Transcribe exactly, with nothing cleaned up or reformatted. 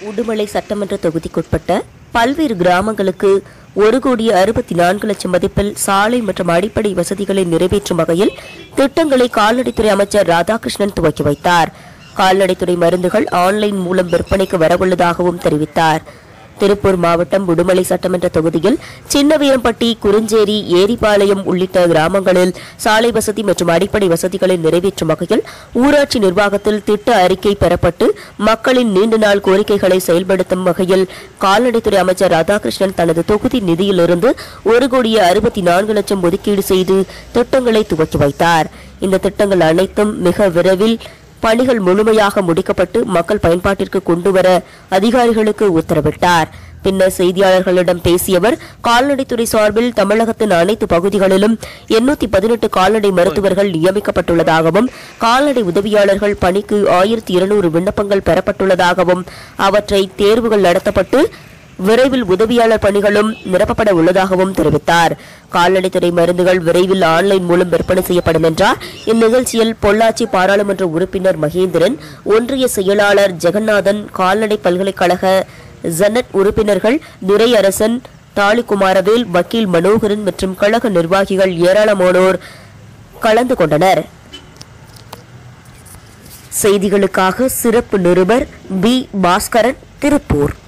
உடுமலை சட்டமன்ற தொகுதிக்குட்பட்ட பல்வேறு கிராமங்களுக்கு ஒரு கோடி அறுபத்தி நான்கு லட்சம் மதிப்பில் சாலை மற்றும் அடிப்படை வசதிகளை நிறைவேற்றும் வகையில் திட்டங்களை கால்நடைத்துறை அமைச்சர் ராதாகிருஷ்ணன் துவக்கி வைத்தார். கால்நடைத்துறை மருந்துகள் ஆன்லைன் மூலம் விற்பனைக்கு வரவுள்ளதாகவும் தெரிவித்தார். திருப்பூர் மாவட்டம் உடுமலை சட்டமன்ற தொகுதியில் சின்னவீரம்பட்டி, குறிஞ்சேரி, ஏரிபாளையம் உள்ளிட்ட கிராமங்களில் சாலை வசதி மற்றும் அடிப்படை வசதிகளை நிறைவேற்றும் வகையில் ஊராட்சி நிர்வாகத்தில் திட்ட அறிக்கை பெறப்பட்டு மக்களின் நீண்ட நாள் கோரிக்கைகளை செயல்படுத்தும் வகையில் கால்நடைத்துறை அமைச்சர் ராதாகிருஷ்ணன் தனது தொகுதி நிதியிலிருந்து ஒரு கோடியே அறுபத்தி நான்கு லட்சம் ஒதுக்கீடு செய்து திட்டங்களை துவக்கி வைத்தார். இந்த திட்டங்கள் அனைத்தும் மிக விரைவில் பணிகள் முழுமையாக முடிக்கப்பட்டு மக்கள் பயன்பாட்டிற்கு கொண்டுவர அதிகாரிகளுக்கு உத்தரவிட்டார். பின்னர் செய்தியாளர்களிடம் பேசிய அவர், கால்நடைத்துறை சார்பில் தமிழகத்தின் அனைத்து பகுதிகளிலும் எண்ணூத்தி பதினெட்டு கால்நடை மருத்துவர்கள் நியமிக்கப்பட்டுள்ளதாகவும் கால்நடை உதவியாளர்கள் பணிக்கு ஆயிரத்தி இருநூறு விண்ணப்பங்கள் பெறப்பட்டுள்ளதாகவும் அவற்றை தேர்வுகள் நடத்தப்பட்டு விரைவில் உதவியாளர் பணிகளும் நிரப்பப்பட உள்ளதாகவும் தெரிவித்தார். கால்நடைத்துறை மருந்துகள் விரைவில் ஆன்லைன் மூலம் விற்பனை செய்யப்படும் என்றார். இந்நிகழ்ச்சியில் பொள்ளாச்சி பாராளுமன்ற உறுப்பினர் மகேந்திரன், ஒன்றிய செயலாளர் ஜெகநாதன், கால்நடை பல்கலைக்கழக ஜெனட் உறுப்பினர்கள் துரை அரசன், தாலிகுமாரவேல், வக்கீல் மனோகரன் மற்றும் கழக நிர்வாகிகள் ஏராளமானோர் கலந்து கொண்டனர். செய்திகளுக்காக சிறப்பு நிருபர் பி பாஸ்கரன், திருப்பூர்.